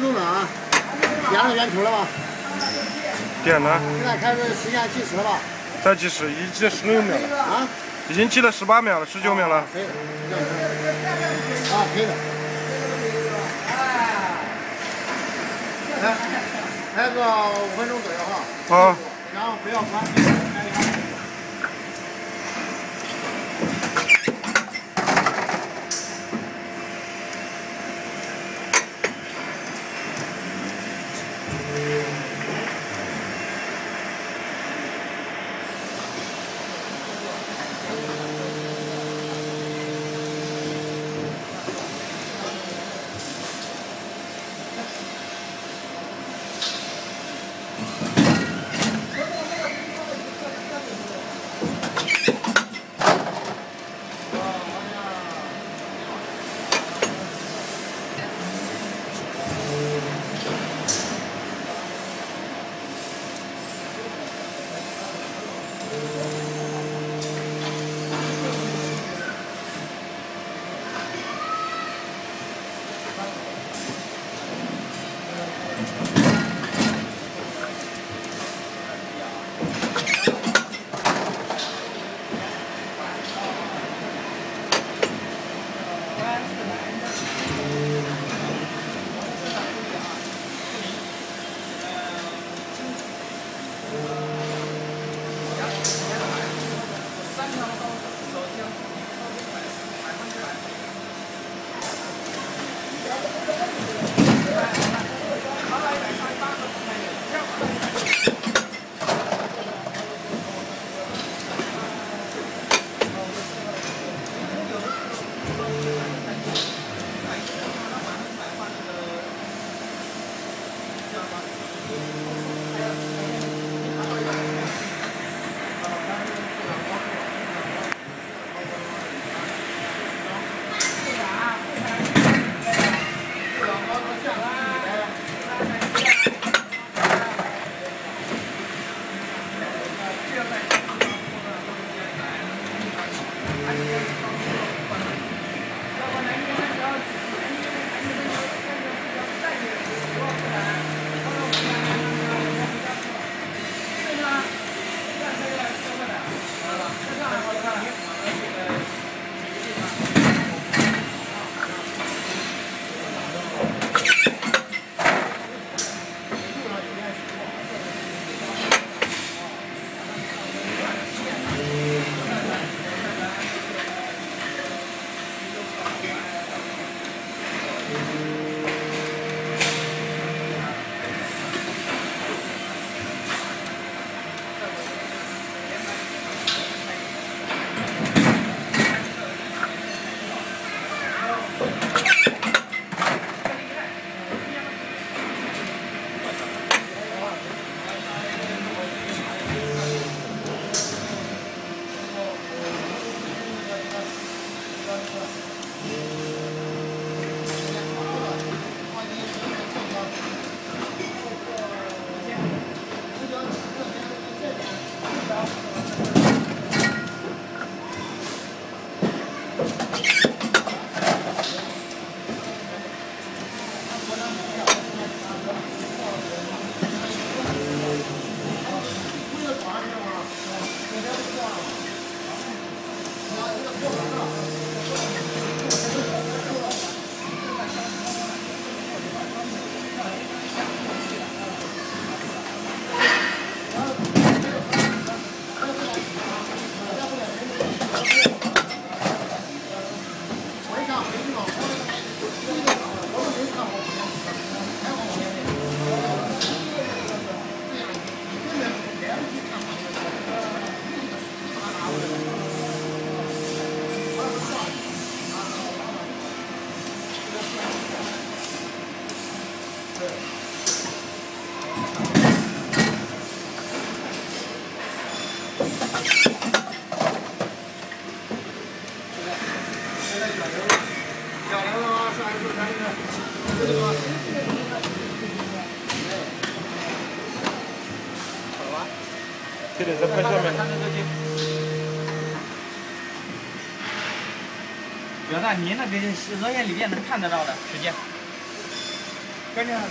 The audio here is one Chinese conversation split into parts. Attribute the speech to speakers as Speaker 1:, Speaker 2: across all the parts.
Speaker 1: 钟了啊！点了圆球了吧？
Speaker 2: 点了。
Speaker 1: 现在开始时间计时了吧？
Speaker 2: 在计时，已经16秒了。
Speaker 1: 啊？
Speaker 2: 已经计了18秒了，19秒了。
Speaker 1: 可以的。啊，可以的。来个5分钟左右哈。
Speaker 2: 好。
Speaker 1: 然后不要关。
Speaker 2: 对的，在拍上面。
Speaker 3: 表达你那个是热线里面能看得到的时间。 跟着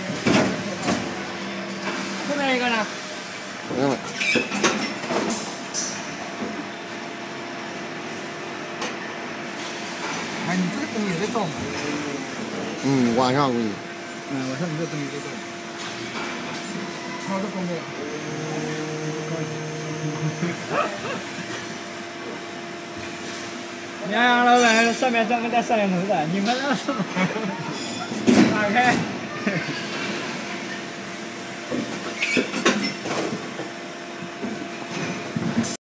Speaker 3: 后面一个呢？
Speaker 1: 不用了。
Speaker 3: 哎，你这个灯也在照吗？
Speaker 1: 晚上估计。
Speaker 3: 晚上你这灯也在照。好的，光妹。你看老板上面装个带摄像头的，你们那是打开。